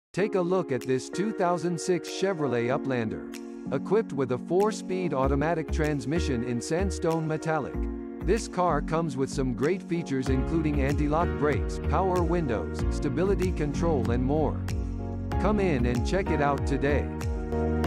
Take a look at this 2006 Chevrolet Uplander. Equipped with a 4-speed automatic transmission in sandstone metallic. This car comes with some great features including anti-lock brakes, power windows, stability control and more. Come in and check it out today.